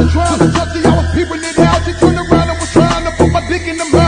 trying to touch it, I was peeping it out. She turned around and was trying to put my dick in the mouth.